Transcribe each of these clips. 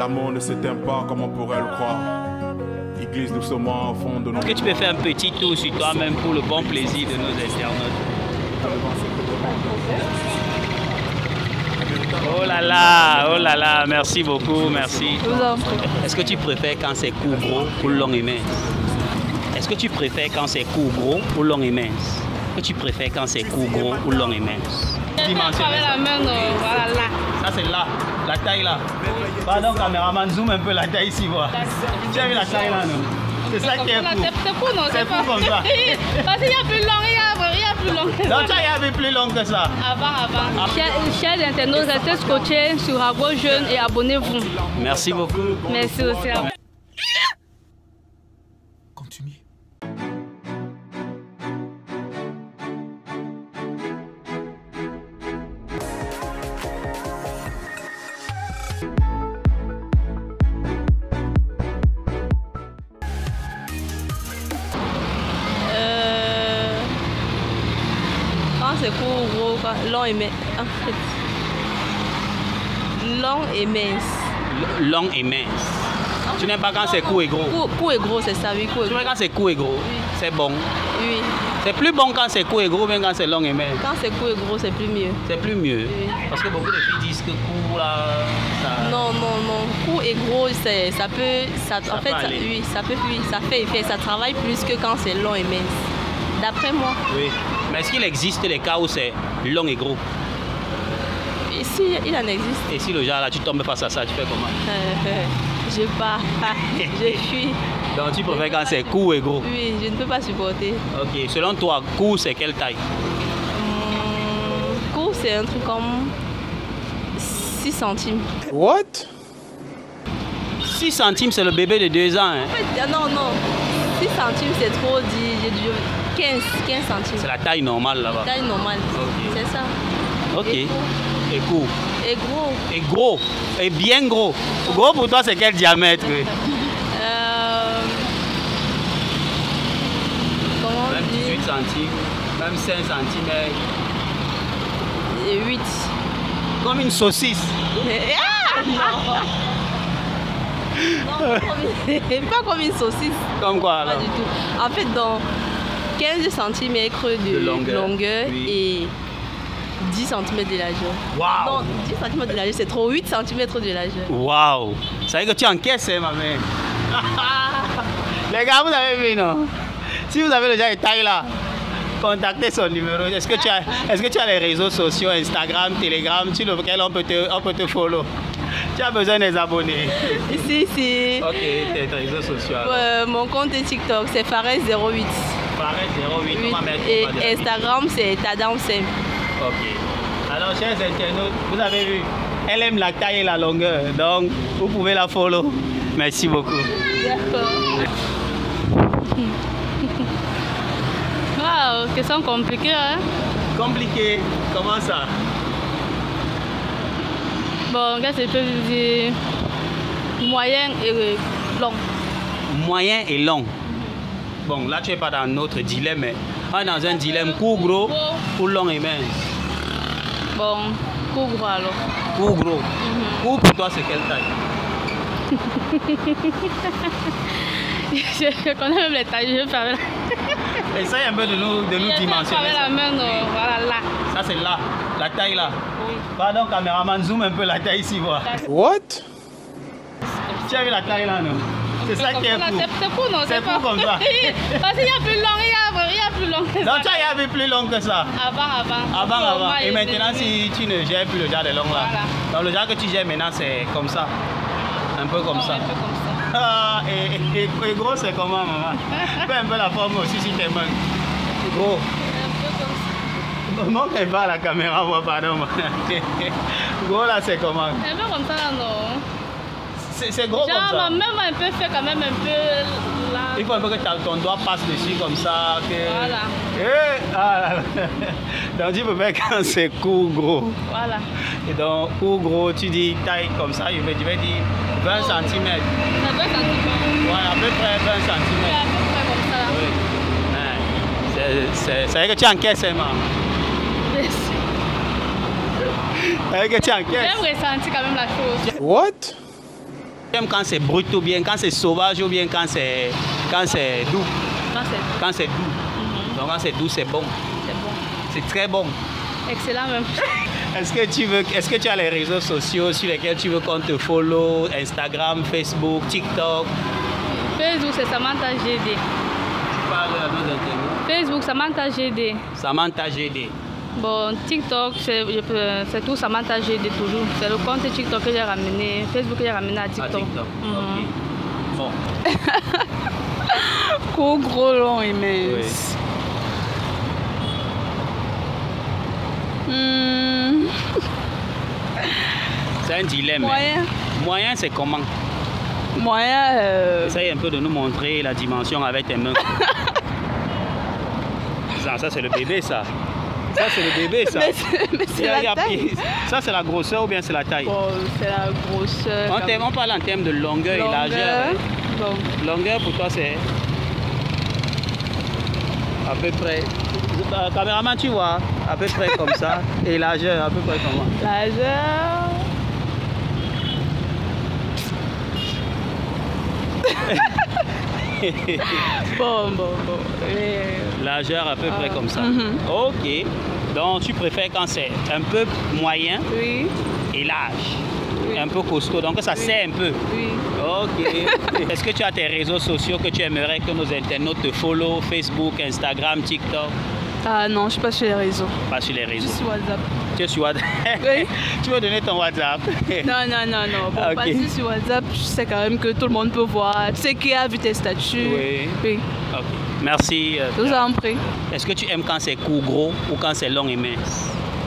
L'amour ne s'éteint pas comme on pourrait le croire. Il glisse doucement au fond de nos... Est-ce que tu peux faire un petit tour sur toi-même pour le bon plaisir de nos internautes? Oh là là, merci beaucoup, merci. Est-ce que tu préfères quand c'est court, gros ou long et mince? Est-ce que tu préfères quand c'est court, gros ou long et mince? Est-ce que tu préfères quand c'est court, gros ou long et mince? Dimension. La main, voilà là. Ça c'est là, la taille là. Pardon caméraman, zoom un peu la taille ici, voir. Tu as vu la taille là, non? C'est ça qui est court. C'est court, non? C'est court comme ça. Parce qu'il y a plus long, il y a plus long que ça. Donc il y avait plus long que ça. Avant. Chers internautes, restez scotchés sur Rago Jeune et abonnez-vous. Merci beaucoup. Merci aussi à vous. Continue. C'est court, gros, long et mince. En fait, long et mince. Long et mince. Tu n'aimes pas quand c'est court et gros? Court et gros, c'est ça, oui. Court et tu gros. aimes quand c'est court et gros? Oui. C'est bon. Oui. C'est plus bon quand c'est court et gros, mais quand c'est long et mince. Quand c'est court et gros, c'est plus mieux. C'est plus mieux. Oui. Parce que beaucoup de filles disent que court là, ça... Non. Court et gros, ça peut. En fait, ça fait effet. Ça travaille plus que quand c'est long et mince. D'après moi. Oui. Mais est-ce qu'il existe les cas où c'est long et gros? Ici, il en existe. Et si le genre là, tu tombes face à ça, tu fais comment? Je pars. Je fuis. Donc tu préfères quand c'est court et gros? Oui, je ne peux pas supporter. Ok. Selon toi, court c'est quelle taille? Court, c'est un truc comme 6 centimes. What? 6 centimes, c'est le bébé de 2 ans. Hein? En fait, non. 6 centimes, c'est trop dit. J'ai dû 15 centimes. C'est la taille normale là-bas. Taille normale. Okay. C'est ça. Ok. Et court. Et gros. Et gros. Et bien gros. Gros pour toi, c'est quel diamètre? Comment même 18 centimes, même 5 cm. Et 8. Comme une saucisse. Pas comme une saucisse. Comme quoi alors? Pas du tout. En fait, dans 15 cm de longueur oui. Et 10 cm de largeur. Waouh! Non, 10 cm de largeur, c'est trop. 8 cm de largeur. Waouh! Ça veut dire que tu encaisses, hein, ma mère. Les gars, vous avez vu, non? Si vous avez déjà une taille là, contactez son numéro. Est-ce que tu as les réseaux sociaux, Instagram, Telegram, sur lequel on peut te follow? Tu as besoin des abonnés. Si. Ok, tes réseaux sociaux. Mon compte est TikTok, c'est Fares08. Fares08, on va mettre. Et Instagram, c'est Tadam Sem. Ok. Alors, chers internautes, vous avez vu, elle aime la taille et la longueur, donc vous pouvez la follow. Merci beaucoup. D'accord. Waouh, question compliquée, hein? Compliqué? Comment ça? Bon, qu'est-ce que je peux vous dire? Moyen et long. Moyen et long. Bon, là tu n'es pas dans notre dilemme, mais on est dans un dilemme court, gros ou long et mince. Bon, court, gros alors. Court, gros. Court pour toi, c'est quelle taille? Je connais même les tailles, je vais faire la... Essaye un peu de nous dimensionner. Avec la main, voilà là. Ça c'est là, la taille là. Oui. Pardon caméraman, zoom un peu la taille ici, voir. What? Tu as vu la taille là, non? C'est ça qui est court. C'est court, non? C'est court comme ça. Parce qu'il y a plus long, il y a plus long que ça. Donc tu as vu plus long que ça? Avant. Et maintenant, si tu ne gères plus le genre de long là. Voilà. Donc le genre que tu gères maintenant, c'est comme ça. Un peu comme ça. Un peu comme ça. Ah, et gros, c'est comment, maman? Fais un peu la forme aussi si t'es main. Gros. Un peu comme ça. Montre un peu à la caméra, moi, pardon. Gros, là, c'est comment? Un peu comme ça, non? C'est gros genre, comme ça. Ma main un peu fait quand même un peu là. Il faut un peu que ton doigt passe dessus comme ça. Que... Voilà. Donc, tu peux faire quand c'est court, gros. Voilà. Et donc, court, gros, tu dis taille comme ça, je vais dire 20 cm. 20 cm. Ouais, à peu près 20 cm. Oui, à peu près comme ça. Oui. C'est vrai que tu encaisses, hein, maman. C'est vrai que tu encaisses. J'ai ressenti quand même la chose. What? Tu aimes quand c'est brut ou bien quand c'est sauvage ou bien quand c'est doux? Quand c'est doux. Donc quand c'est doux, c'est bon. C'est bon. C'est très bon. Excellent même. Est-ce que tu as les réseaux sociaux sur lesquels tu veux qu'on te follow? Instagram, Facebook, TikTok? Facebook, c'est Samantha GD. Tu parles à nos interviews? Facebook, Samantha GD. Samantha GD. Bon, TikTok, c'est tout Samantha GD toujours. C'est le compte TikTok que j'ai ramené, Facebook que j'ai ramené à TikTok. Ok. Bon. Court, gros, long et mince. Oui. C'est un dilemme. Moyen. Moyen, c'est comment? Moyen. Essaye un peu de nous montrer la dimension avec tes mains. Ça c'est le bébé, ça. Ça, c'est le bébé, ça. Mais c'est la taille. Ça, c'est la grosseur ou bien c'est la taille? Bon, c'est la grosseur. On parle en termes de longueur et largeur. Bon. Longueur, pour toi, c'est à peu près... Caméraman, tu vois, à peu près comme ça. Et largeur, à peu près comment? Largeur... bon. Largeur à peu près comme ça. Ok. Donc tu préfères quand c'est un peu moyen et large. Oui. Un peu costaud. Donc ça serre un peu. Oui. Ok. Est-ce que tu as tes réseaux sociaux que tu aimerais que nos internautes te follow? Facebook, Instagram, TikTok? Ah non, je ne suis pas sur les réseaux. Pas sur les réseaux. Je suis sur WhatsApp. Tu es sur WhatsApp? Oui. Tu veux donner ton WhatsApp? Non. Bon, okay. Parce que sur WhatsApp, je sais quand même que tout le monde peut voir. Tu sais qui a vu tes statuts. Oui. Okay. Merci. Je vous en prie. Est-ce que tu aimes quand c'est court, gros ou quand c'est long et mince?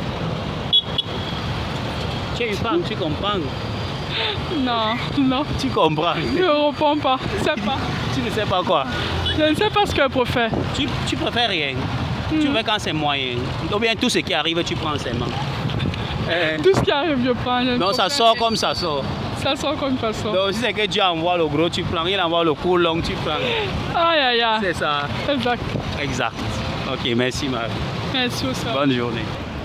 Tu es une femme, tu comprends? Non. Tu comprends? Je ne réponds pas. Je ne sais pas. Tu ne sais pas quoi? Je ne sais pas ce que je préfère. Tu préfères rien? Tu veux quand c'est moyen? Ou bien tout ce qui arrive, tu prends seulement? Tout ce qui arrive, je prends. Donc ça sort comme ça sort? Ça sort comme ça sort. Donc si c'est que Dieu envoie le gros, tu prends. Il envoie le court, long, tu prends. Aïe. C'est ça? Exact. Ok, merci Marie. Merci aussi. Bonne journée.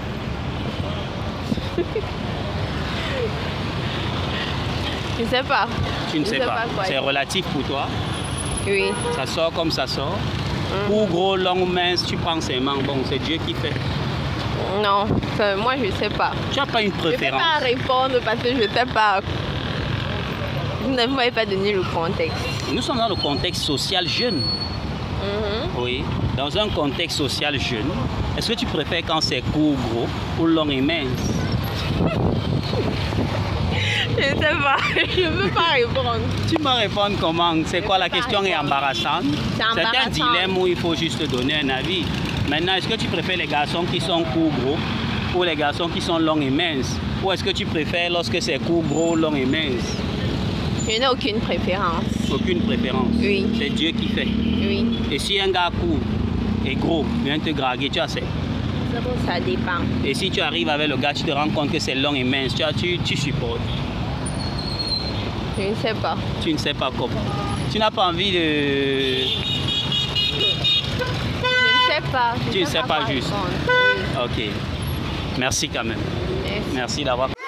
Je ne sais pas. Tu ne sais pas. C'est relatif pour toi? Oui. Ça sort comme ça sort? Court, gros, long, mince, tu prends seulement. Bon, c'est Dieu qui fait. Non, moi je ne sais pas. Tu n'as pas une préférence? Je ne peux pas répondre parce que je ne sais pas. Vous ne m'avez pas donné le contexte. Nous sommes dans le contexte social jeune. Oui, dans un contexte social jeune, est-ce que tu préfères quand c'est court, gros ou long et mince? Je ne sais pas, je ne peux pas répondre. Tu me réponds comment? C'est quoi, la question est embarrassante? C'est un dilemme où il faut juste donner un avis. Maintenant, est-ce que tu préfères les garçons qui sont courts, gros ou les garçons qui sont longs et minces? Ou est-ce que tu préfères lorsque c'est court, gros, long et mince? Je n'ai aucune préférence. Aucune préférence? Oui. C'est Dieu qui fait? Oui. Et si un gars court et gros vient te draguer, tu acceptes? Ça dépend. Et si tu arrives avec le gars, tu te rends compte que c'est long et mince, tu supportes? Je ne sais pas. Tu ne sais pas comment? Tu n'as pas envie de... Je ne sais pas. Tu ne sais pas juste? Répondre. Ok. Merci quand même. Merci. Merci d'avoir...